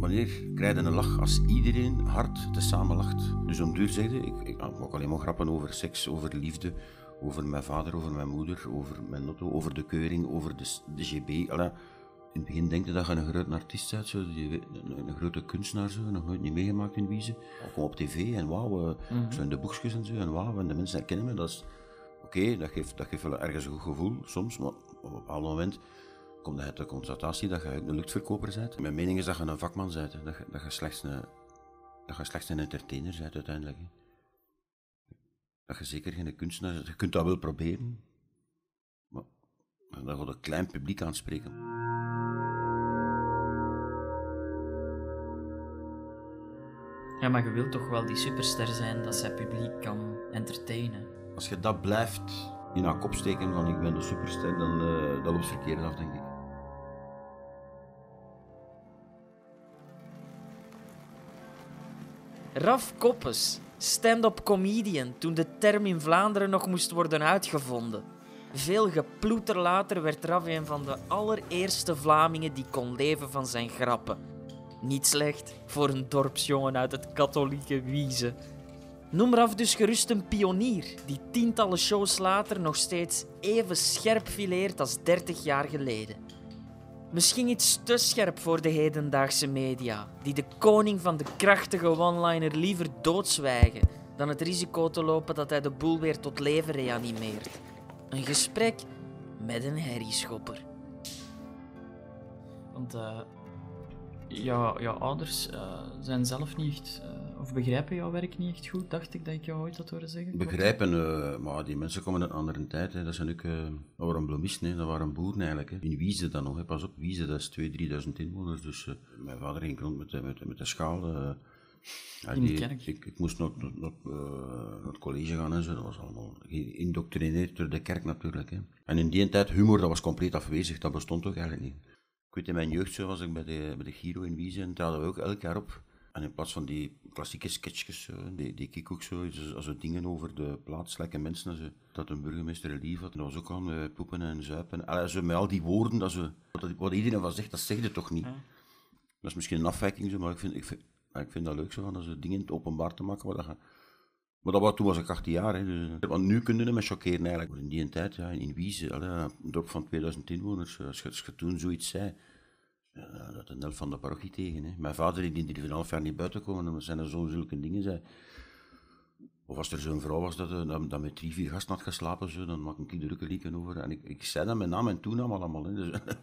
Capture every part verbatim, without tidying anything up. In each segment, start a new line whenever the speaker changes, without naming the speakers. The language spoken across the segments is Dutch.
Wanneer krijg je een lach als iedereen hard tezamen lacht? Dus om duur zegde, ik, ik maak alleen maar grappen over seks, over liefde, over mijn vader, over mijn moeder, over mijn auto, over de keuring, over de, de G B. Alla. In het begin denk je dat je een grote artiest bent, zo, een, een grote kunstenaar, zo, nog nooit niet meegemaakt in Wieze. Ik kom op tv en wauw, uh, mm-hmm. zo in de boekjes en zo, en wauw, en de mensen herkennen me. Dat is oké, okay, dat, geeft, dat geeft wel ergens een goed gevoel, soms, maar op een bepaald moment komt uit de constatatie dat je een luchtverkoper bent. Mijn mening is dat je een vakman bent, hè. Dat, je, dat, je slechts een, dat je slechts een entertainer bent uiteindelijk. Hè. Dat je zeker geen kunstenaar bent. Je kunt dat wel proberen, maar dan gaat een klein publiek aanspreken.
Ja, maar je wilt toch wel die superster zijn dat zij publiek kan entertainen?
Als je dat blijft in haar kop steken van ik ben de superster, dan uh, dat loopt verkeerd af, denk ik.
Raf Koppes, stand-up comedian, toen de term in Vlaanderen nog moest worden uitgevonden. Veel geploeter later werd Raf een van de allereerste Vlamingen die kon leven van zijn grappen. Niet slecht voor een dorpsjongen uit het katholieke Wieze. Noem Raf dus gerust een pionier die tientallen shows later nog steeds even scherp fileert als dertig jaar geleden. Misschien iets te scherp voor de hedendaagse media, die de koning van de krachtige one-liner liever doodzwijgen dan het risico te lopen dat hij de boel weer tot leven reanimeert. Een gesprek met een herrieschopper.
Want uh, ja, jouw ouders uh, zijn zelf niet echt, uh, of begrijpen jouw werk niet echt goed, dacht ik dat ik jou ooit had horen zeggen.
Begrijpen, uh, maar die mensen komen uit een andere tijd. Hè. Dat zijn ook, uh, dat waren bloemisten, hè. Dat waren boeren eigenlijk. Hè. In Wieze dan nog, hè. Pas op, Wieze dat is tweeduizend, drieduizend inwoners. Dus uh, mijn vader ging rond met, met, met de schaal. Uh, ja,
in de
die,
kerk?
Ik, ik moest naar, naar, naar, uh, naar het college gaan en zo. Dat was allemaal geïndoctrineerd door de kerk natuurlijk. Hè. En in die tijd, humor, dat was compleet afwezig. Dat bestond ook eigenlijk niet. Ik weet, in mijn jeugd zo was ik bij de, bij de Giro in Wieze en traden we ook elk jaar op. En in plaats van die klassieke sketchjes, die, die ik ook zo, als we dingen over de plaatselijke mensen, als we, dat een burgemeester lief had, en dat was ook aan uh, poepen en zuipen. Allee, zo, met al die woorden, dat ze, wat, wat iedereen van zegt, dat zegt je toch niet. Ja. Dat is misschien een afwijking, zo, maar ik vind, ik, vind, ik vind dat leuk, zo, van, ze dingen openbaar te maken. Maar dat, ga, maar dat was, toen was ik achttien jaar. Hè, dus, want nu kunnen we me chockeren eigenlijk. Maar in die tijd, ja, in Wieze, allee, een dorp van tweeduizend inwoners, als je, als je toen zoiets zei, ja, dat een helft van de parochie tegen. Hè. Mijn vader die drie en een half jaar niet buiten komen, omdat zijn er zo zulke dingen zei. Of als er zo'n vrouw was dat, dat, dat met drie, vier gasten had geslapen, zo, dan maak ik de drukke lieken over. En ik, ik zei dat met naam en toenaam allemaal. Hè. Dus, dat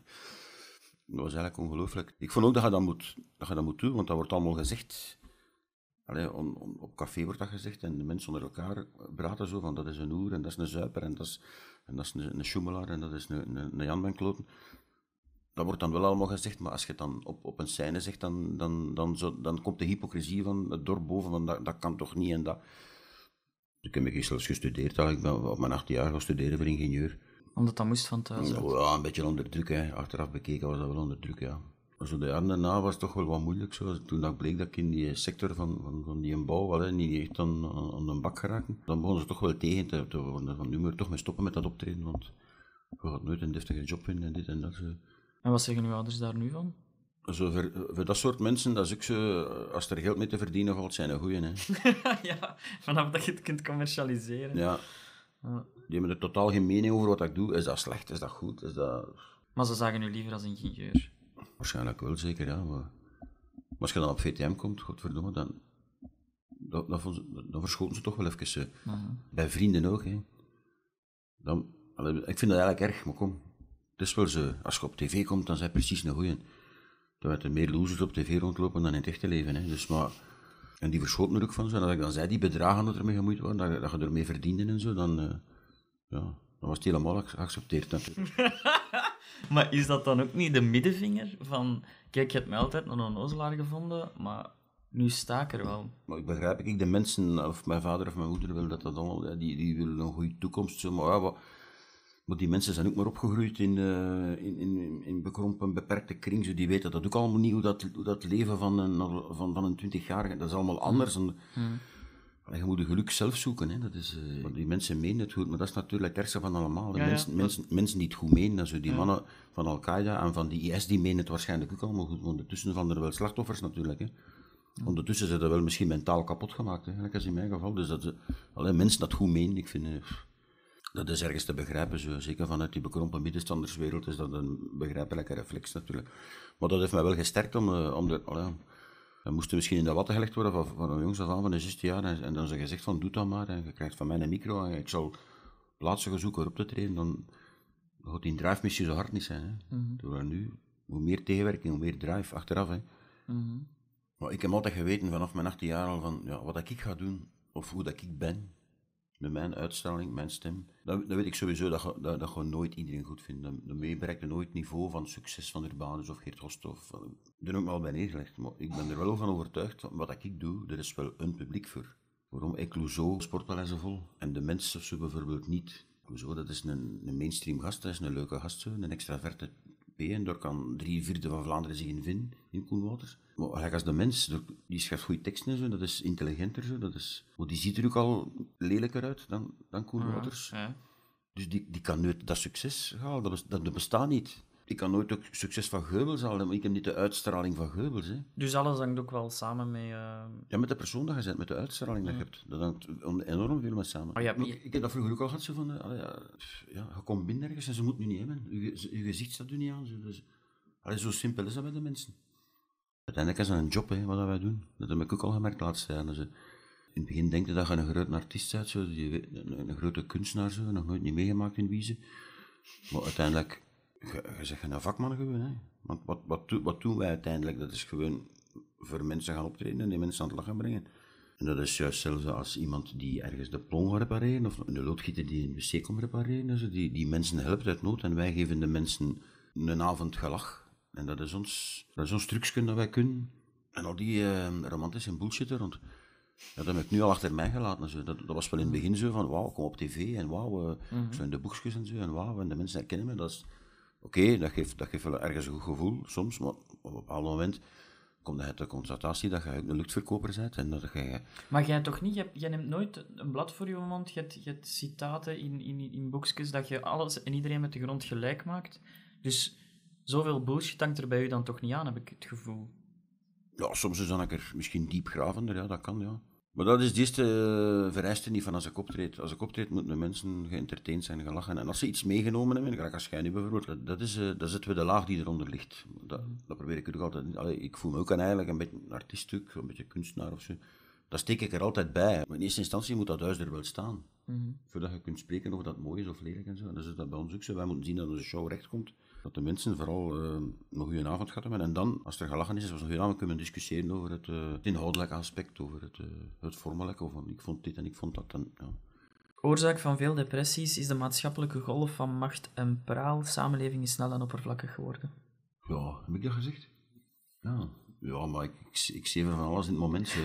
was eigenlijk ongelooflijk. Ik vond ook dat je dat moet, dat je dat moet doen, want dat wordt allemaal gezegd. Allee, on, on, op café wordt dat gezegd en de mensen onder elkaar praten zo van dat is een hoer en dat is een zuiper en dat is, en dat is een, een schoemelaar en dat is een, een, een Jan van Kloten. Dat wordt dan wel allemaal gezegd, maar als je het dan op, op een scène zegt, dan, dan, dan, zo, dan komt de hypocrisie van het dorp boven, van dat, dat kan toch niet en dat. Ik heb me zelfs gestudeerd, ik ben op mijn achttiende jaar gaan studeren voor ingenieur.
Omdat dat moest van thuis?
Ja, ja, een beetje onder druk, hè. Achteraf bekeken was dat wel onder druk, ja. Zo de jaren daarna was het toch wel wat moeilijk, zo. Toen dat bleek dat ik in die sector van, van, van die bouw wel, hè, niet echt aan, aan een bak geraken, dan begonnen ze toch wel tegen te, te worden, van nu moet je toch mee stoppen met dat optreden, want je gaat nooit een deftige job vinden en dit en dat. Zo.
En wat zeggen uw ouders daar nu van?
Zo, voor, voor dat soort mensen, dat is ook zo, als er geld mee te verdienen valt, zijn een goeie, hè.
Ja, vanaf dat je het kunt commercialiseren.
Ja. ja. Die hebben er totaal geen mening over wat ik doe. Is dat slecht? Is dat goed? Is dat...
Maar ze zagen u liever als ingenieur?
Waarschijnlijk wel, zeker, ja. Maar, maar als je dan op V T M komt, godverdomme, dan, dan, dan, dan verschoten ze toch wel even. Uh-huh. Bij vrienden ook, hè. Dan, ik vind dat eigenlijk erg, maar kom. Het is wel zo, als je op tv komt, dan zijn je precies een goeie. Dan er meer losers op tv rondlopen dan in het echte leven. Hè. Dus, maar, en die verschoten er ook van zo. En als ik dan zei, die bedragen dat ermee gemoeid worden, dat, dat je ermee verdiende en zo, dan, uh, ja, dan was het helemaal geaccepteerd natuurlijk.
Maar is dat dan ook niet de middenvinger van, kijk, je hebt mij altijd een onnozelaar gevonden, maar nu sta ik er wel.
Maar ik begrijp, ik, de mensen, of mijn vader of mijn moeder wil dat dat allemaal, die, die willen een goede toekomst. Zo, maar ja, wat, Maar die mensen zijn ook maar opgegroeid in, uh, in, in, in bekrompen, beperkte kring. Zo, die weten dat ook allemaal niet, hoe dat, hoe dat leven van een, van, van een twintigjarige, dat is allemaal anders. En,
hmm.
je moet je geluk zelf zoeken. Hè. Dat is, uh, want die mensen menen het goed, maar dat is natuurlijk het ergste van allemaal.
Ja,
mensen,
ja,
mensen, mensen die het goed menen, zo die
ja.
mannen van Al-Qaeda en van die I S, die menen het waarschijnlijk ook allemaal goed. Ondertussen van er wel slachtoffers natuurlijk. Hè. Ja. Ondertussen zijn ze wel misschien mentaal kapot gemaakt, hè, als in mijn geval. Dus dat ze, alleen mensen dat goed menen, ik vind... Uh, dat is ergens te begrijpen, zo. Zeker vanuit die bekrompen middenstanderswereld is dat een begrijpelijke reflex natuurlijk. Maar dat heeft mij wel gesterkt om, uh, om de... Allee, dan moest er misschien in de watten gelegd worden van, van een jongs af aan van de zestien jaar. En, en dan is er gezegd van, doe dat maar. En je krijgt van mij een micro en ik zal plaatsen zoeken op te treden. Dan gaat die drive-missie zo hard niet zijn. Hè. Mm-hmm. Terwijl nu, hoe meer tegenwerking, hoe meer drive achteraf. Hè. Mm-hmm. Maar ik heb altijd geweten vanaf mijn achttien jaar al van, ja, wat ik ga doen, of hoe dat ik ben, met mijn uitstraling, mijn stem, dan, dan weet ik sowieso dat, dat, dat gewoon nooit iedereen goed vindt. Dan, dan bereik je nooit het niveau van succes van Urbanus of Geert Hosthoff. Daar heb ik me al bij neergelegd. Maar ik ben er wel van overtuigd, wat ik doe, er is wel een publiek voor. Waarom? Ik Clouseau, sportpaleizen vol. En de mensen of zo bijvoorbeeld niet. Clouseau, dat is een, een mainstream gast, dat is een leuke gast, zo, een extraverte P. En daar kan drie vierde van Vlaanderen zich in vinden, in Koenwaters. Maar als de mens, die schrijft goede teksten en zo, dat is intelligenter zo, dat is... Maar die ziet er ook al lelijker uit dan, dan Koenwaters. Ja, ja. Dus die, die kan nooit dat succes halen, dat, dat bestaat niet. Ik kan nooit ook succes van Geubels halen, maar ik heb niet de uitstraling van Geubels. Hè.
Dus alles hangt ook wel samen met... Uh...
Ja, met de persoon dat je bent, met de uitstraling dat je hebt. Dat hangt enorm veel met samen.
Oh, ja, je...
Ik heb dat vroeger ook al gehad, zo van... Uh, ja, ja, je komt binnen ergens en ze moeten nu niet hebben. Je, je gezicht staat er niet aan. Zo, dus, allee, zo simpel is dat bij de mensen. Uiteindelijk is dat een job, hè, wat wij doen. Dat heb ik ook al gemerkt laatst jaar. Dus, uh, in het begin denk je dat je een grote artiest bent, zo, die, een, een grote kunstenaar, zo, nog nooit niet meegemaakt in Wiezen. Maar uiteindelijk... Je, je zegt een vakman gewoon, hè. Want wat, wat, wat doen wij uiteindelijk? Dat is gewoon voor mensen gaan optreden en die mensen aan het lachen brengen. En dat is juist zelfs als iemand die ergens de plomb gaat repareren, of een loodgieter die een wc komt repareren, dus die, die mensen helpt uit nood en wij geven de mensen een avond gelach. En dat is ons, dat is ons trucje dat wij kunnen. En al die uh, romantische bullshit er rond. Ja, dat heb ik nu al achter mij gelaten. Zo. Dat, dat was wel in het begin zo van, wauw, kom op tv en wauw, uh, mm-hmm. zo in de boekjes en zo, en wauw, en de mensen herkennen me, dat is... Oké, okay, dat, geeft, dat geeft wel ergens een goed gevoel, soms, maar op een bepaald moment komt je uit de constatatie dat je een luchtverkoper bent. En dat je...
Maar jij toch niet, jij neemt nooit een blad voor je mond, je hebt, je hebt citaten in, in, in boekjes dat je alles en iedereen met de grond gelijk maakt. Dus zoveel bullshit hangt er bij u dan toch niet aan, heb ik het gevoel.
Ja, soms is dan er misschien diepgravender, ja, dat kan, ja. Maar dat is de eerste uh, vereiste niet van als ik optreed. Als ik optreed moeten de mensen geëntertained zijn, gelachen. En als ze iets meegenomen hebben, gelijk als jij nu bijvoorbeeld, dat, dat is, uh, dat is het tweede laag die eronder ligt. Dat, dat probeer ik ook altijd niet. Allee, ik voel me ook eigenlijk een beetje een artieststuk, een beetje kunstenaar of zo. Dat steek ik er altijd bij. Maar in eerste instantie moet dat huis er wel staan. Mm-hmm. Voordat je kunt spreken of dat mooi is of lelijk en zo. En dat is dat bij ons ook zo. Wij moeten zien dat onze show recht komt. Dat de mensen vooral uh, een goede avond gehad hebben. En dan, als er gelachen is, als we een goede avond kunnen discussiëren over het, uh, het inhoudelijke aspect, over het, uh, het vormelijke. Of ik vond dit en ik vond dat. En, ja.
Oorzaak van veel depressies is de maatschappelijke golf van macht en praal. Samenleving is snel en oppervlakkig geworden.
Ja, heb ik dat gezegd? Ja, ja maar ik, ik, ik zie van alles in het moment. Zo,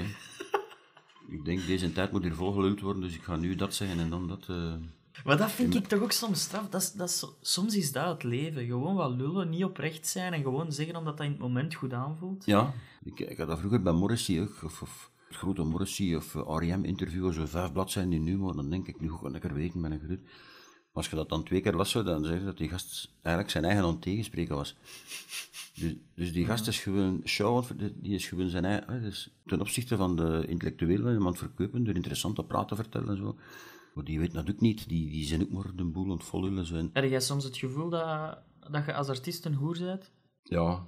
ik denk, deze tijd moet hier volgeluld worden, dus ik ga nu dat zeggen en dan dat... Uh...
Maar dat vind ik toch ook soms straf. Dat is, dat is, soms is dat het leven. Gewoon wat lullen, niet oprecht zijn en gewoon zeggen omdat dat in het moment goed aanvoelt.
Ja, ik, ik had dat vroeger bij Morrissey ook, of, of het grote Morrissey of R E M-interview, zo vijf bladzijden in humor, dan denk ik, nu ga ik lekker weten met een gerut. Maar als je dat dan twee keer las, dan zeg je dat die gast eigenlijk zijn eigen aan tegenspreken was. Dus, dus die gast is gewoon, Shaw, die is gewoon zijn eigen, dus ten opzichte van de intellectuelen, hem aan het verkopen, door interessante praten te vertellen en zo. Maar die weet dat ook niet, die, die zijn ook maar de boel aan het volhullen zijn.
Heb jij soms het gevoel dat, dat je als artiest een hoer bent?
Ja.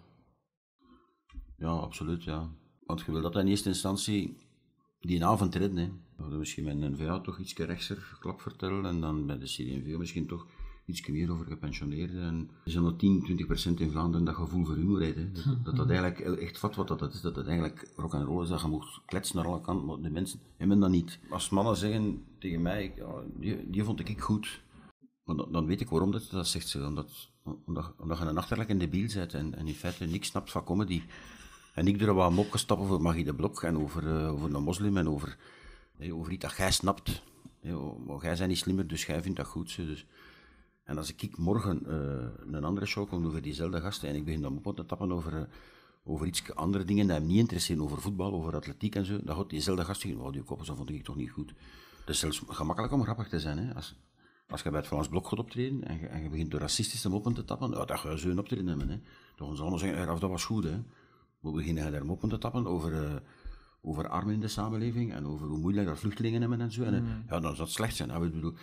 Ja, absoluut, ja. Want je wil dat in eerste instantie die avond redden, hè. We hadden misschien met een N V A toch iets rechtser klap vertellen en dan bij de C D en V misschien toch iets meer over gepensioneerden. En er zijn nog tien, twintig procent in Vlaanderen dat gevoel voor humor heeft, hè. Dat, dat dat eigenlijk echt vat wat dat is, dat het eigenlijk rock and roll is, dat je moet kletsen naar alle kanten, maar de mensen hebben dat niet. Als mannen zeggen tegen mij, ja, die, die vond ik goed, maar dan, dan weet ik waarom dat, dat zegt ze, omdat, omdat, omdat je een achterlijk in de biel bent en, en in feite niks snapt van comedy. En ik er wat op gestapt over Magie de Blok en over, uh, over een moslim en over, hey, over iets dat jij snapt. Hey, maar jij bent niet slimmer, dus jij vindt dat goed. So, dus. En als ik morgen uh, een andere show kom over diezelfde gasten en ik begin dan op te tappen over, uh, over iets andere dingen die hem niet interesseren, over voetbal, over atletiek en zo, dan gaat diezelfde gast zeggen, oh, die koppels, dat vond ik toch niet goed. Het is zelfs gemakkelijk om grappig te zijn, hè. Als, als je bij het Vlaams Blok gaat optreden en je, en je begint door racistische moppen te tappen, ja, dat ga je zo een optreden hebben, hè. Dan gaan ze allemaal zeggen, Raf, dat was goed, hè. We beginnen daar moppen te tappen over, uh, over armen in de samenleving en over hoe moeilijk dat vluchtelingen hebben en zo. En, mm. Ja, dan zou het slecht zijn. Ik bedoel,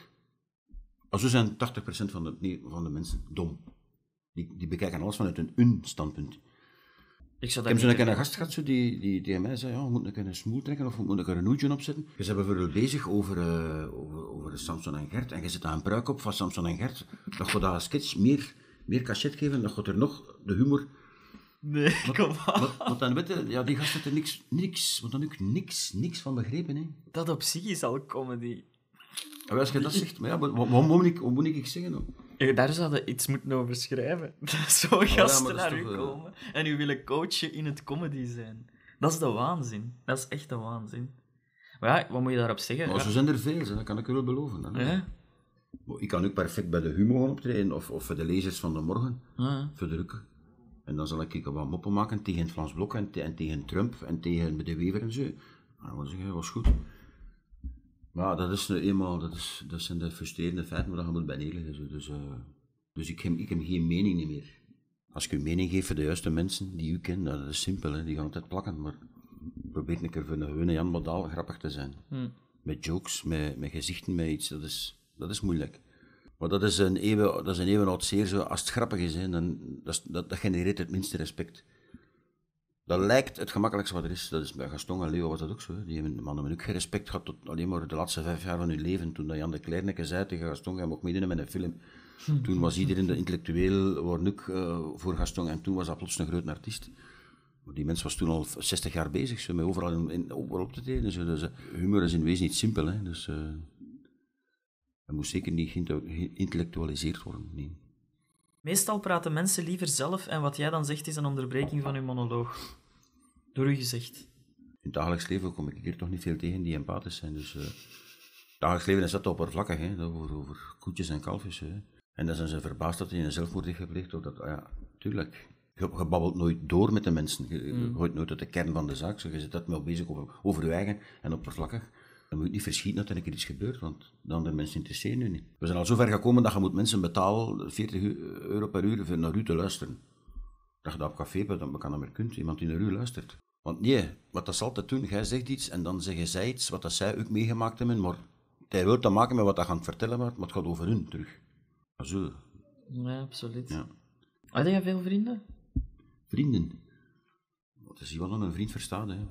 zo zijn tachtig procent van de, nee, van de mensen dom. Die, die bekijken alles vanuit een hun standpunt.
Ik, zou
ik heb zo'n keer een gast gehad zo, die, die tegen mij zei, ja, we moeten een keer een smoel trekken of we moeten een hoedje opzetten. Je bent bijvoorbeeld bezig over, uh, over, over Samson en Gert en je zet daar een pruik op van Samson en Gert. Dat gaat dat sketch meer, meer cachet geven, dat gaat er nog de humor...
Nee, kom aan.
Want dan weet je, ja, die gast had er niks, niks, want dan ook niks, niks van begrepen, hè.
Dat op zich is al comedy.
Ja, als je dat zegt, maar ja, wat, wat, wat, moet, ik, wat moet ik zeggen dan?
Daar zouden we iets moeten over schrijven. Dat zo'n gasten
oh, ja,
naar u
toch,
komen uh... en u willen coachen in het comedy zijn. Dat is de waanzin. Dat is echt de waanzin. Maar ja, wat moet je daarop zeggen?
Maar
ja.
Zo zijn er veel, dat kan ik u wel beloven. Dan,
ja.
Ik kan ook perfect bij de humor gaan optreden, of, of voor de lezers van de morgen,
ja.
voor de Rukke. En dan zal ik wat moppen maken tegen het Vlaams Blok en, te, en tegen Trump en tegen de Wever en zo. En dan wil ik zeggen, dat was goed. Maar dat is nu eenmaal, dat, is, dat zijn de frustrerende feiten waar je moet bij neerleggen. Dus, uh, dus ik, heb, ik heb geen mening meer. Als ik een mening geef voor de juiste mensen die u kennen, dat is simpel, hè. Die gaan altijd plakken. Maar probeer een keer voor een gewone Jan Modaal grappig te zijn.
Hmm.
Met jokes, met, met gezichten, met iets, dat is, dat is moeilijk. Maar dat is een eeuwen, dat is een eeuwenoud zeer zo. Als het grappig is, hè, dan, dat, dat, dat genereert het minste respect. Dat lijkt het gemakkelijkste wat er is. Dat is bij Gaston en Leo was dat ook zo. Hè. Die hebben, mannen hebben ook geen respect gehad tot alleen maar de laatste vijf jaar van hun leven. Toen dat Jan de Kleerneke zei tegen Gaston, jij mag meedoen met een film. Toen was iedereen de intellectueel worden ook, uh, voor Gaston en toen was dat plots een groot artiest. Maar die mens was toen al zestig jaar bezig, zo, met overal, in, in, overal op te treden. Zo. Dus, uh, humor is in wezen niet simpel. Hè. Dus, uh, dat moet zeker niet geïntellectualiseerd worden. Nee.
Meestal praten mensen liever zelf en wat jij dan zegt is een onderbreking van hun monoloog. Door u gezegd.
In het dagelijks leven kom ik hier toch niet veel tegen die empathisch zijn. Dus, uh, het dagelijks leven is dat oppervlakkig, hè, over, over koetjes en kalfjes. Hè. En dan zijn ze verbaasd dat hij een zelfmoord heeft gepleegd. Dat, ja, tuurlijk. Je, je babbelt nooit door met de mensen. Je, mm. je gooit nooit uit de kern van de zaak. Zo, je zit dat wel bezig over, over je eigen en oppervlakkig. Dan moet je niet verschieten dat er een keer iets gebeurt, want de andere mensen interesseren u niet. We zijn al zo ver gekomen dat je moet mensen betalen, veertig euro per uur, voor naar u te luisteren. Dat je dat op café bent, dan kan dat meer kunt, iemand die naar u luistert. Want nee, wat dat zal altijd doen, jij zegt iets en dan zeggen zij iets, wat dat zij ook meegemaakt hebben, maar hij wil te maken met wat dat gaan vertellen wordt, maar het gaat over hun terug. Zo.
Ja, absoluut.
Ja.
Had jij veel vrienden?
Vrienden? Wat is iemand aan een vriend verstaan, hè?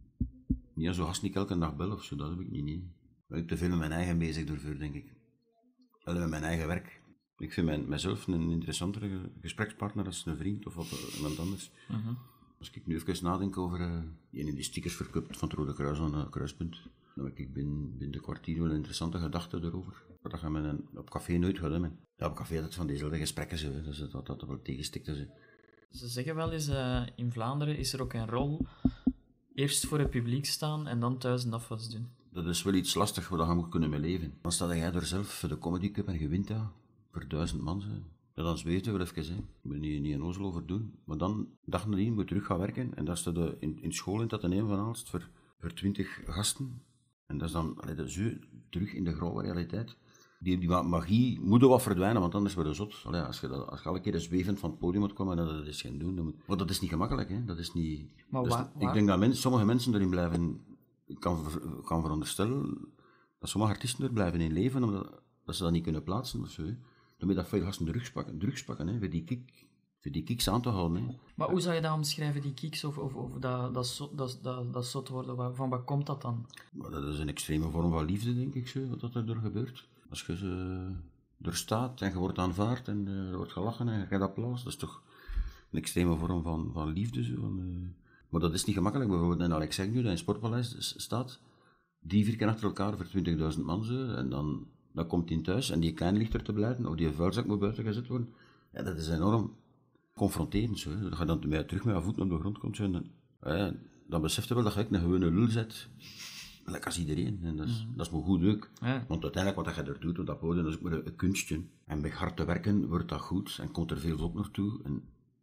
Ja, zo gast niet elke dag bel of zo, dat heb ik niet. Nee. Ik ben te veel met mijn eigen bezig door, denk ik. Wel met mijn eigen werk. Ik vind mijn, mijzelf een interessantere gesprekspartner als een vriend of wat, iemand anders.
Uh-huh.
Als ik nu even nadenk over uh, die die stickers verkoopt van het Rode Kruis aan uh, Kruispunt, dan heb ik binnen, binnen de kwartier wel een interessante gedachte erover. Dat gaan we op café nooit gaan hebben. Ja, op café dat van dezelfde gesprekken zo, dus dat dat, dat wel tegenstikt. Zo.
Ze zeggen wel eens, uh, in Vlaanderen is er ook een rol. Eerst voor het publiek staan en dan thuis een afwas doen.
Dat is wel iets lastig waar je moet kunnen mee leven. Dan sta jij er zelf voor de Comedy Cup en je wint dat voor duizend man. Ja, dan zweeft je wel even. Hè. Je moet niet, niet een ozel over doen. Maar dan, dag nadien, moet je terug gaan werken. En dat is de, in, in school in dat een van Aalst voor, voor twintig gasten. En dat is dan allee, dat is zo terug in de grauwe realiteit. Die, die magie moet er wat verdwijnen, want anders word je zot. Allee, als je dat, als je elke keer zwevend van het podium moet komen, dat is geen doen. Moet, want dat is niet gemakkelijk, hè. Dat is niet...
Maar
dat is,
waar,
ik
waar?
denk dat men, sommige mensen erin blijven... Ik kan, kan veronderstellen dat sommige artiesten er blijven in leven, omdat dat ze dat niet kunnen plaatsen of zo. Hè. Dan moet je dat veel gasten drugs pakken, drugs pakken hè, voor die kick. Voor die kicks aan te houden. Hè.
Maar hoe zou je dat omschrijven, die kicks, of, of, of dat, dat, zot, dat, dat, dat zot worden? Waar, van wat komt dat dan?
Maar dat is een extreme vorm van liefde, denk ik, zo, wat er door gebeurt. Als je ze er staat en je wordt aanvaard en uh, er wordt gelachen en je krijgt applaus, dat is toch een extreme vorm van, van liefde. Zo, van, uh... Maar dat is niet gemakkelijk. Bijvoorbeeld in Alex nu, dat in Sportpaleis staat, drie, vier keer achter elkaar voor twintigduizend man, zo, en dan, dan komt hij thuis en die klein ligt er te blijven, of die vuilzak moet buiten gezet worden. Ja, dat is enorm confronterend. Zo, hè. Dat je dan terug met je voeten op de grond komt, zo, en dan, ja, dan beseft je wel dat je een gewone lul zet. Lekker als iedereen. En dat is, mm. dat is maar goed leuk.
Ja. Want
uiteindelijk wat je er doet op dat podium, dat is ook maar een, een kunstje. En met hard te werken wordt dat goed en komt er veel op naartoe. En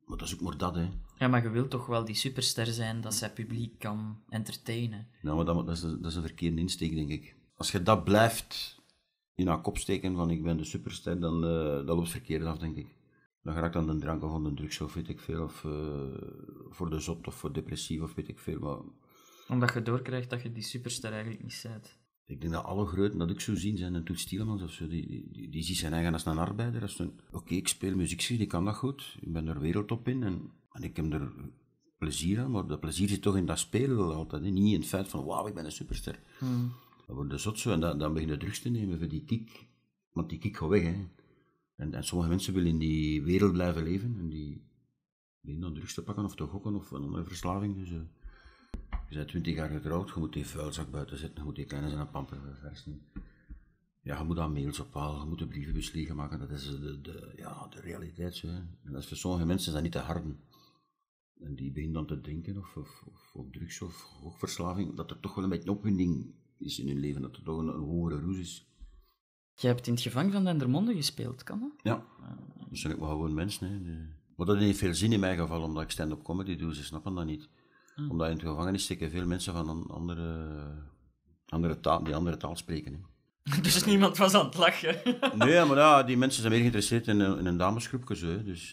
Maar dat is ook maar dat, hè.
Ja, maar je wilt toch wel die superster zijn dat zij publiek kan entertainen.
Nou, maar dat, dat, is, dat is een verkeerde insteek, denk ik. Als je dat blijft in haar kop steken van ik ben de superster, dan uh, dat loopt het verkeerd af, denk ik. Dan ga ik aan de drank of aan de drugs of weet ik veel, of uh, voor de zot of voor depressief of weet ik veel. Maar
omdat je doorkrijgt dat je die superster eigenlijk niet bent.
ik denk dat alle groten dat ik zo zien zijn, en Toet Stielemans of zo, die, die, die, die ziet zijn eigen als een arbeider. Oké, okay, ik speel muziek, die kan dat goed, ik ben er wereldtop in en, en ik heb er plezier aan, maar dat plezier zit toch in dat spelen altijd, hè? Niet in het feit van wauw, ik ben een superster.
Hmm.
Dan wordt de zot zo en dan, dan begin je drugs te nemen voor die kick, want die kick gaat weg, hè. En, en sommige mensen willen in die wereld blijven leven en die beginnen dan drugs te pakken of te gokken of een andere verslaving. Dus, uh, je bent twintig jaar getrouwd, je moet die vuilzak buiten zetten, je moet die kleine zijn pamper verversen. Ja, je moet aan mails ophalen, je moet de brievenbus leeg maken, dat is de, de, ja, de realiteit. Zo, hè. En dat is voor sommige mensen is dat niet te harden. En die beginnen dan te drinken of, of, of op drugs of gokverslaving, dat er toch wel een beetje opwinding is in hun leven, dat er toch een, een hogere roes is.
Je hebt in het gevangen van Dendermonde gespeeld, kan dat?
Ja, dat zijn ook wel gewoon mensen. Hè. De... Maar dat heeft veel zin in mijn geval, omdat ik stand-up comedy doe, ze snappen dat niet. Hmm. Omdat in het gevangenis steken veel mensen van een andere, andere taal, die andere taal spreken. Hè.
Dus niemand was aan het lachen?
Nee, maar ja, die mensen zijn meer geïnteresseerd in, in een damesgroepje. Zo, dus,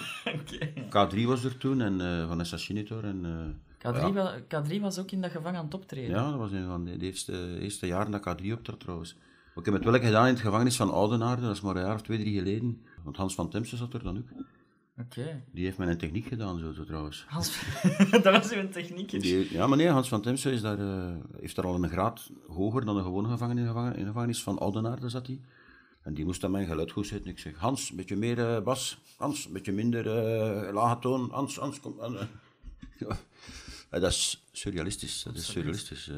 okay. K drie was er toen, en uh, Vanessa Chinitor. En, uh,
K drie, ja. wa, K drie was ook in dat gevangen aan het optreden?
Ja, dat was een van de, de eerste, eerste jaren dat K drie optrad trouwens. Ik heb het wel gedaan in het gevangenis van Oudenaarde, dat is maar een jaar of twee, drie geleden. Want Hans van Temse zat er dan ook.
Oké. Okay.
Die heeft mij een techniek gedaan, zo, zo trouwens.
Hans... dat was uw techniek?
Die, ja, maar nee, Hans van Temse is daar, uh, heeft daar al een graad hoger dan een gewone gevangenis. In de gevangenis van Oudenaarde zat hij. En die moest aan mijn geluid goed zetten. Ik zeg, Hans, een beetje meer uh, bas. Hans, een beetje minder uh, lage toon. Hans, Hans, kom. Uh. Ja. Uh, dat is surrealistisch. Dat is surrealistisch. Uh.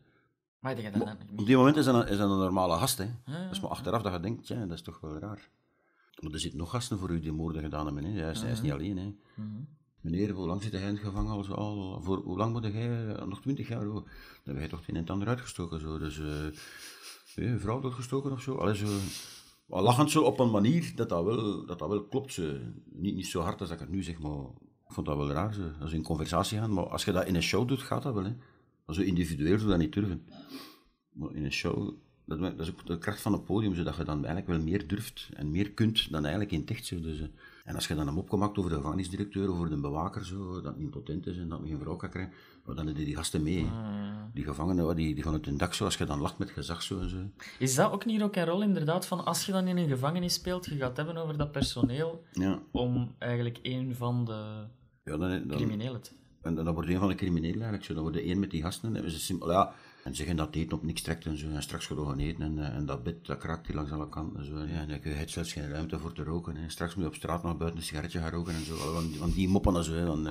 Maar je dat dan niet?
Op die moment is dat een, is dat een normale gast. Hè. Ja, dat is maar achteraf dat je denkt, ja, dat is toch wel raar. Maar er zitten nog gasten voor u die moorden gedaan hebben. Hè. Hij, is, hij is niet alleen. Hè. Mm-hmm. Meneer, hoe lang zit hij in het gevangen? Al, al, voor, hoe lang moet jij? Nog twintig jaar? Oh. Dan heb jij toch het een en het ander uitgestoken. Zo. Dus, uh, een vrouw doodgestoken of zo. Allee, zo lachend zo op een manier dat dat wel, dat dat wel klopt. Zo. Niet, niet zo hard als ik het nu zeg, maar ik vond dat wel raar. Zo. Als we in conversatie gaan. Maar als je dat in een show doet, gaat dat wel. Hè. Zo individueel zou je dat niet durven. Maar in een show, dat, dat is ook de kracht van het podium, zodat je dan eigenlijk wel meer durft en meer kunt dan eigenlijk in het echt. Zo. Dus, uh, en als je dan hem opgemaakt over de gevangenisdirecteur of over de bewaker, zo, dat hij impotent is en dat hij geen vrouw kan krijgen, dan hebben die gasten mee. Mm. Die gevangenen, die, die gaan uit hun dak zo, als je dan lacht met gezag zo en zo.
Is dat ook niet rock and roll inderdaad, van als je dan in een gevangenis speelt, je gaat hebben over dat personeel,
ja. Om
eigenlijk een van de ja, dan, dan, criminelen te...
En dan wordt een van de criminelen eigenlijk zo, dan wordt één met die gasten, hebben ze simpel, ja, en zeggen dat eten op niks trekt en zo, en straks gaat gaan eten, en, en dat bed, dat kraakt die langs alle kanten en zo, ja, en je hebt zelfs geen ruimte voor te roken, en straks moet je op straat nog buiten een sigaretje gaan roken en zo, want die, want die moppen en zo, dan, uh,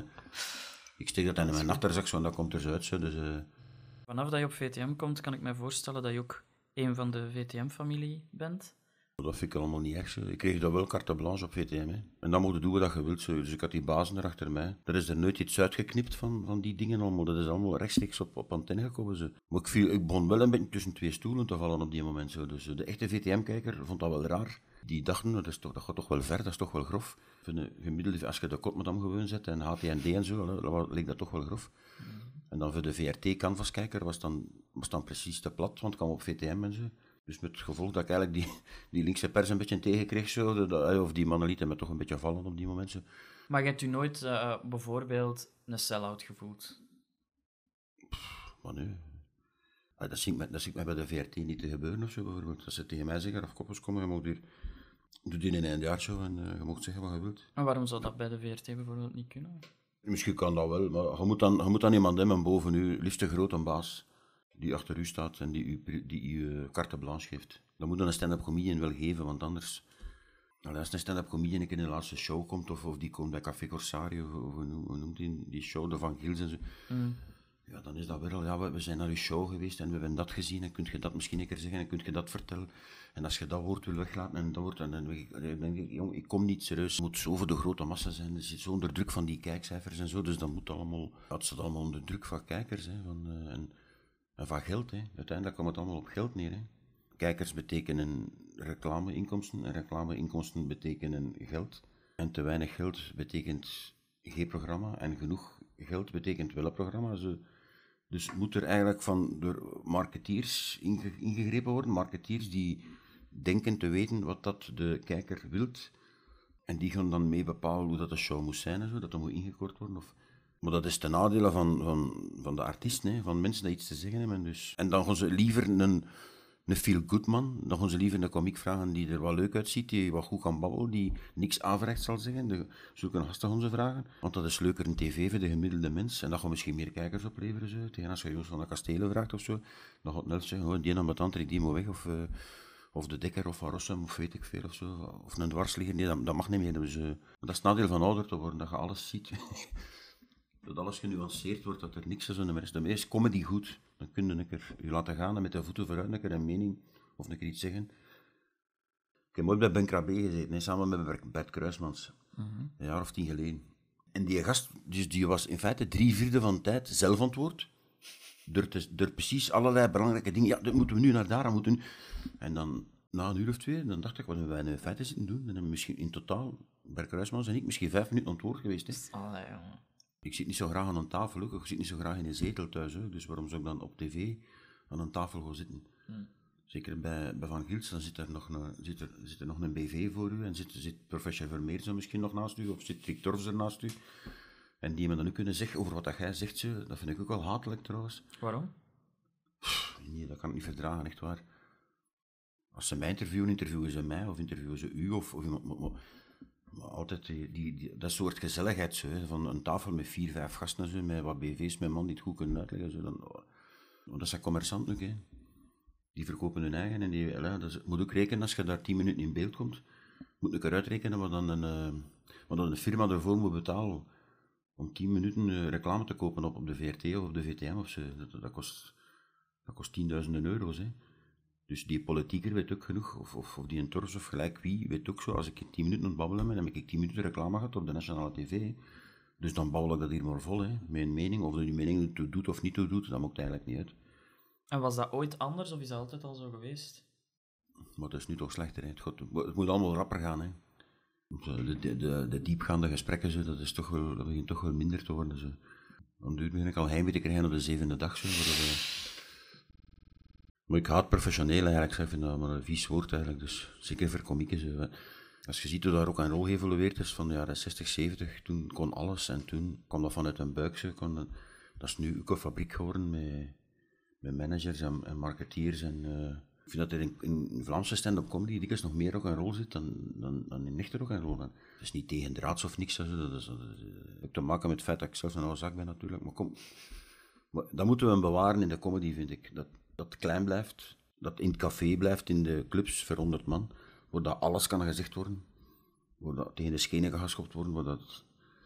ik steek dat in mijn achterzak zo, en dat komt er zo uit, zo, dus... Uh...
Vanaf dat je op V T M komt, kan ik me voorstellen dat je ook een van de V T M-familie bent.
Dat vind ik allemaal niet erg. Zo. Ik kreeg dat wel carte blanche op V T M. Hè. En dan moet je doen wat je wilt. Zo. Dus ik had die bazen er achter mij. Er is er nooit iets uitgeknipt van, van die dingen allemaal. Dat is allemaal rechtstreeks op, op antenne gekomen. Zo. Maar ik, viel, ik begon wel een beetje tussen twee stoelen te vallen op die moment. Zo. Dus de echte V T M-kijker vond dat wel raar. Die dachten, dat, is toch, dat gaat toch wel ver, dat is toch wel grof. Een gemiddelde, als je de Kotmadam gewoon zet en H T N D en zo, dan leek dat toch wel grof. En dan voor de V R T-canvaskijker was dan, was dan precies te plat, want het kwam op V T M en zo. Dus met het gevolg dat ik eigenlijk die, die linkse pers een beetje tegenkreeg, zo, dat, of die mannen lieten me toch een beetje vallen op die moment. Zo.
Maar je hebt u nooit uh, bijvoorbeeld een sell-out gevoeld?
Pff, maar nee. Ah, dat zie ik, met, dat zie ik mij bij de V R T niet te gebeuren of zo, bijvoorbeeld. Als ze tegen mij zeggen, of koppels komen, je mag hier, doe die in een eindjaartje en uh, je mag zeggen wat je wilt.
En waarom zou dat bij de V R T bijvoorbeeld niet kunnen?
Misschien kan dat wel, maar je moet dan, je moet dan iemand hebben boven u, liefst een grote baas, die achter u staat en die u, die u carte blanche geeft. Dat moet dan een stand-up comedian wel geven, want anders... Nou, als een stand-up comedian in de laatste show komt, of, of die komt bij Café Corsario, of hoe noemt die, die show, de Van Gils en zo, mm. ja, dan is dat wel, ja, we, we zijn naar uw show geweest en we hebben dat gezien, en kun je dat misschien een keer zeggen, en kun je dat vertellen. En als je dat woord wil weglaten, en dat woord, en dan denk ik, jong, ik kom niet serieus. Het moet zo voor de grote massa zijn, er zit zo onder druk van die kijkcijfers en zo, dus dat moet allemaal, ja, het staat allemaal onder druk van kijkers, hè, van... Uh, en, En van geld, hè. Uiteindelijk komt het allemaal op geld neer. Hè. Kijkers betekenen reclameinkomsten en reclameinkomsten betekenen geld. En te weinig geld betekent geen programma en genoeg geld betekent wel een programma. Zo. Dus moet er eigenlijk van door marketeers inge, ingegrepen worden, marketeers die denken te weten wat dat de kijker wilt. En die gaan dan mee bepalen hoe dat de show moet zijn en zo, dat dat moet ingekort worden. Of... Maar dat is ten nadele van, van, van de artiesten, hè, van mensen die iets te zeggen hebben. Dus. En dan gaan ze liever een, een feel-good man, dan gaan ze liever een komiek vragen die er wat leuk uitziet, die wat goed kan babbelen, die niks averechts zal zeggen. De, zulke gasten gaan ze vragen. Want dat is leuker in tv voor de gemiddelde mens. En dat gaat misschien meer kijkers opleveren. Zo. Tegen als je Joost van de Kastelen vraagt of zo, dan gaat Nels zeggen, oh, die ambetant, die moet weg. Of... Uh, Of de Dekker of Van Rossum, of weet ik veel of zo. Of een dwarsligger. Nee, dat, dat mag niet meer. Dus, uh, dat is het nadeel van ouder te worden, dat je alles ziet. Dat alles genuanceerd wordt, dat er niks is aan de rest. De is comedy goed. Dan kun je een keer je laten gaan en met de voeten vooruit een keer een mening of een keer iets zeggen. Ik heb ooit bij Ben Krabbe gezeten, nee, samen met Bert Kruismans. Mm-hmm. Een jaar of tien geleden. En die gast, dus die was in feite drie vierde van de tijd zelf antwoord. Door, te, door precies allerlei belangrijke dingen. Ja, dat moeten we nu naar daar, moeten we nu. En dan, na een uur of twee, dan dacht ik, wat hebben wij nu in feite zitten doen? Dan hebben we misschien in totaal, Bert Kruismans en ik, misschien vijf minuten antwoord geweest. Hè.
Allee, jongen.
Ik zit niet zo graag aan een tafel, ook. Ik zit niet zo graag in een zetel thuis. Hè. Dus waarom zou ik dan op tv aan een tafel gaan zitten? Hmm. Zeker bij, bij Van Giels, dan zit er, nog een, zit, er, zit er nog een B V voor u. En zit, zit professor Vermeer zo misschien nog naast u, of zit Rick Torfs er naast u. En die me dan ook kunnen zeggen over wat dat jij zegt. Zo. Dat vind ik ook wel hatelijk trouwens.
Waarom?
Pff, nee, dat kan ik niet verdragen, echt waar. Als ze mij interviewen, interviewen ze mij, of interviewen ze u, of, of iemand... Maar, maar, maar altijd die, die, die, dat soort gezelligheid, zo, hè, van een tafel met vier, vijf gasten, zo, met wat B V's, met man die het goed kunnen uitleggen. Zo, dan, oh, dat zijn commerçanten ook, hè. Die verkopen hun eigen en die... Ja, dat is, moet ook rekenen, als je daar tien minuten in beeld komt, moet ik eruit rekenen wat dan een, uh, wat dan een firma ervoor moet betalen om tien minuten uh, reclame te kopen op, op de V R T of op de V T M of zo. Dat, dat kost, dat kost tienduizenden euro's, hè. Dus die politieker weet ook genoeg, of, of, of die een Torfs of gelijk wie, weet ook zo, als ik tien minuten aan het babbelen ben, dan heb ik tien minuten reclame gehad op de nationale tv. Hè. Dus dan babbel ik dat hier maar vol, hè. Mijn mening, of die mening toe doet of niet toe doet, dat maakt eigenlijk niet uit.
En was dat ooit anders, of is dat altijd al zo geweest?
Maar dat is nu toch slechter, hè. Het, gaat, het moet allemaal rapper gaan, hè. De, de, de, de diepgaande gesprekken, zo, dat, is toch wel, dat begint toch wel minder te worden. Zo. Dan duurt begin ik al heimwee te krijgen op de zevende dag. Zo, dat, maar ik haat professioneel eigenlijk, ik vind dat maar een vies woord eigenlijk, dus zeker voor komieken. Zo. Als je ziet hoe daar ook een rol geëvolueerd is van de jaren zestig, zeventig, toen kon alles en toen kwam dat vanuit een buik. Zo, kon, dat is nu ook een fabriek geworden met, met managers en, en marketeers. En, uh, ik vind dat er in, in Vlaamse stand-up comedy dikwijls nog meer ook een rol zit dan, dan, dan in echte ook een rol. Het is niet tegen draads of niks, dat, is, dat, is, dat heeft te maken met het feit dat ik zelf een oude zak ben natuurlijk, maar kom, maar dat moeten we bewaren in de comedy, vind ik. Dat, dat het klein blijft, dat in het café blijft, in de clubs voor honderd man, waar dat alles kan gezegd worden, waar dat tegen de schenen kan geschopt worden, waar dat...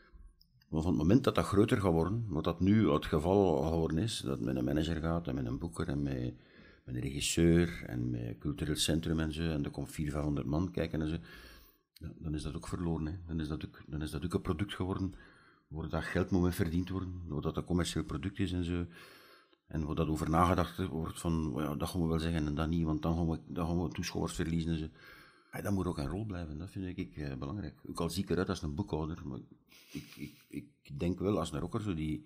Maar van het moment dat dat groter gaat worden, wat dat nu het geval geworden is, dat het met een manager gaat en met een boeker en met, met een regisseur en met een cultureel centrum en zo, en er komt vierhonderd, vijfhonderd man kijken en zo, ja, dan is dat ook verloren. Hè. Dan, is dat ook, dan is dat ook een product geworden waar dat geld moet mee verdiend worden, waar dat een commercieel product is en zo. En waar dat over nagedacht wordt van, ja, dat gaan we wel zeggen en dat niet, want dan gaan we, dan gaan we toeschouwers verliezen en zo. Ja, dat moet ook een rol blijven, dat vind ik eh, belangrijk. Ook al zie ik eruit als een boekhouder, maar ik, ik, ik denk wel als een rocker zo, die,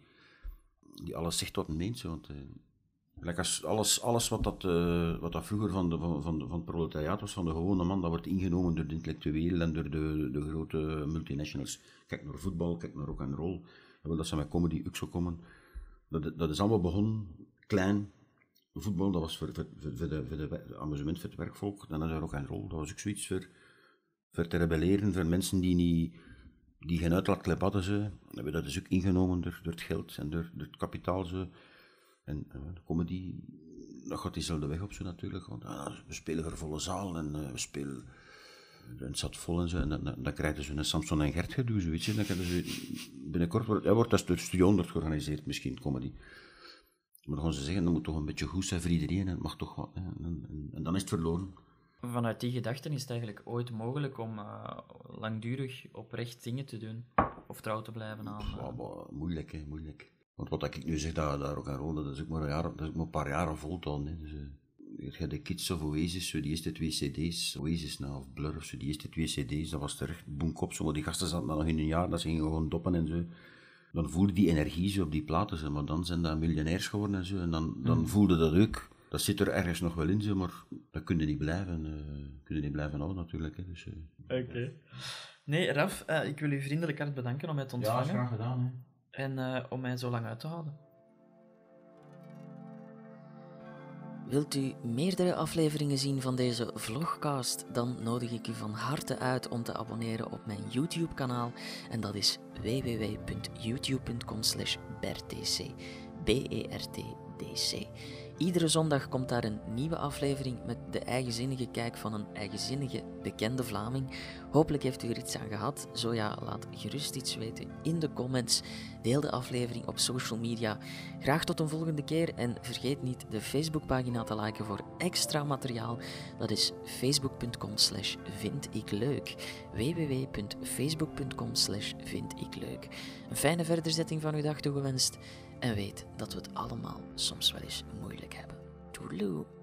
die alles zegt wat men meent. Zo, want, eh, als alles, alles wat, dat, uh, wat dat vroeger van, de, van, van, van het proletariaat was, van de gewone man, dat wordt ingenomen door de intellectuelen en door de, de grote multinationals. Kijk naar voetbal, kijk naar rock and roll. En dat ze met comedy ook zo komen. Dat, dat is allemaal begonnen, klein. Voetbal, dat was voor, voor, voor, de, voor de amusement, voor het werkvolk. Dan is er rock and roll, dat was ook zoiets voor, voor te rebelleren, voor mensen die, niet, die geen uitlaatklep hadden. Ze. Dat is ook ingenomen door, door het geld en door, door het kapitaal. Ze. En uh, de comedy, dat gaat diezelfde weg op zo natuurlijk. Want uh, we spelen voor volle zaal en uh, we spelen... En het zat vol en zo, en dan, dan, dan krijgen ze een Samson en Gert gedoe, zoiets. Dan krijgen ze binnenkort, wordt, ja, wordt dat door Studio honderd georganiseerd, misschien, comedy. Maar dan gaan ze zeggen, dat moet toch een beetje goed zijn voor iedereen, en het mag toch wat, en, en, en dan is het verloren.
Vanuit die gedachten is het eigenlijk ooit mogelijk om uh, langdurig oprecht dingen te doen, of trouw te blijven aan. Uh...
Ja, maar, moeilijk, hè, moeilijk. Want wat ik nu zeg, dat, dat rock and roll, dat is ook maar een, jaar, dat is ook maar een paar jaren voltoon. Hè. Dus, uh, je hebt de Kids of Oasis, zo, die eerste twee cd's, Oasis nou, of Blur of zo, die eerste twee cd's, dat was terecht boomkop, zo, maar die gasten zaten dan nog in een jaar, dat ze gingen gewoon doppen en zo. Dan voelde die energie zo op die platen, zo, maar dan zijn dat miljonairs geworden en zo, en dan, dan mm. voelde dat ook. Dat zit er ergens nog wel in, zo, maar dat kun je niet blijven, uh, kun je niet blijven houden natuurlijk. Hè, dus, uh,
Oké. Okay. Nee, Raf, uh, ik wil u vriendelijk hard bedanken om mij te ontvangen.
Ja, graag gedaan. Hè.
En uh, om mij zo lang uit te houden.
Wilt u meerdere afleveringen zien van deze vlogcast? Dan nodig ik u van harte uit om te abonneren op mijn YouTube-kanaal. En dat is w w w punt youtube punt com slash bertdc. B E R T D C. Iedere zondag komt daar een nieuwe aflevering met de eigenzinnige kijk van een eigenzinnige bekende Vlaming. Hopelijk heeft u er iets aan gehad. Zo ja, laat gerust iets weten in de comments. Deel de aflevering op social media. Graag tot een volgende keer en vergeet niet de Facebookpagina te liken voor extra materiaal. Dat is facebook punt com slash vind ik leuk. w w w punt facebook punt com slash vind ik leuk. Een fijne verderzetting van uw dag toegewenst. En weet dat we het allemaal soms wel eens moeilijk hebben. Toedeloe.